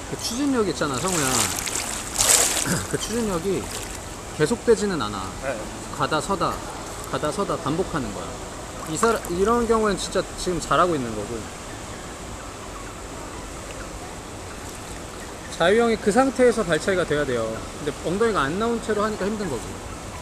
그 추진력 있잖아, 성우야. 그 추진력이 계속되지는 않아. 네. 가다 서다 반복하는 거야. 이런 경우엔 진짜 지금 잘하고 있는 거고. 자유형이 그 상태에서 발차기가 돼야 돼요. 근데 엉덩이가 안 나온 채로 하니까 힘든 거고.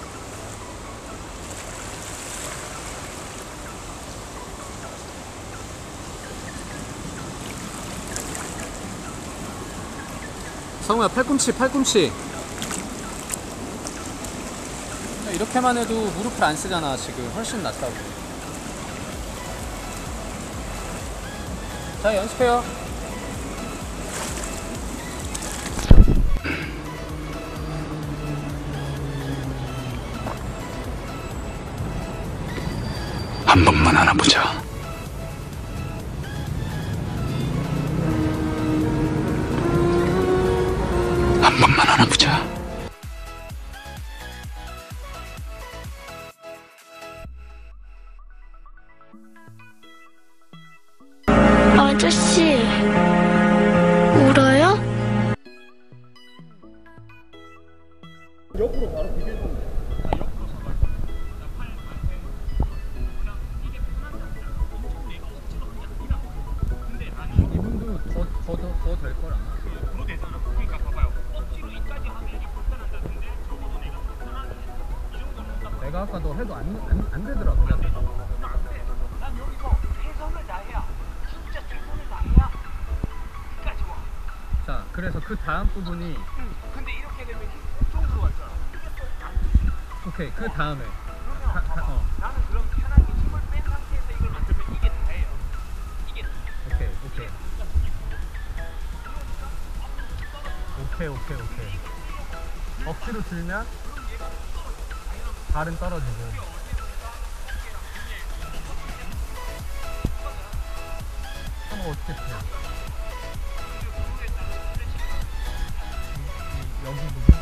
성우야, 팔꿈치. 이렇게만 해도 무릎을 안 쓰잖아. 지금 훨씬 낫다고. 자, 연습해요. 한 번만 안아보자. 한 번만 안아보자. 아저씨, 울어요? 옆으로 바로 비교해주면 돼. 이분도 더 될 걸 아마. 더 되잖아. 그러니까 봐봐요. 억지로 이까지 하면 이게 불편하다는데 적어도 내가 불편하게 이 정도는 내가 아까 너 해도 안 되더라고. 안 돼. 난 여기서 최선을 다해야 진짜 최선을 다해야 끝까지 와. 자, 그래서 그 다음 부분이 응. 근데 이렇게 되면 힘 엄청 들어갈 줄 알아. 오케이. 그 다음에 그러면 나는 그럼 편하게 힘을 뺀 상태에서 이걸 만들면 이게 다예요. 이게 오케이. 억지로 들면 발은 떨어지고. 그럼 어떻게 펴? 여기 부분?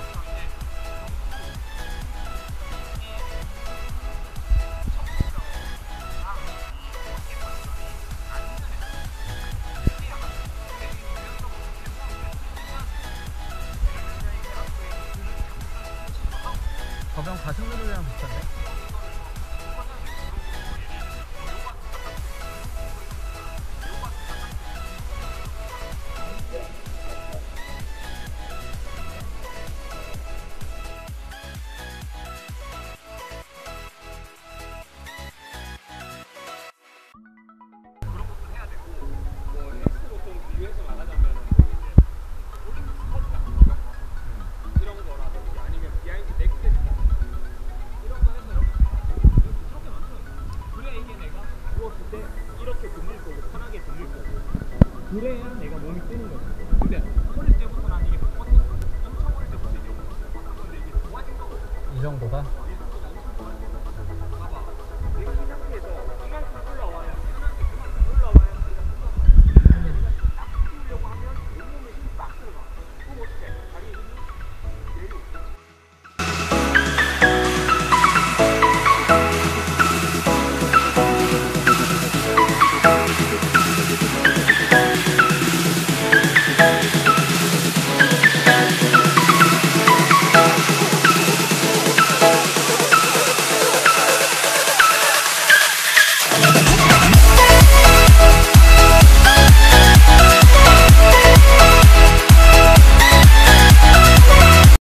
저병 가슴 누르랑 비슷한데? 그래야 내가 몸이 뜨는 거지. 근데 어릴 때부터 난 이게 못했어. 엄청 어릴 때부터 이제 근데 이게 좋아진 거거든. 이 정도가?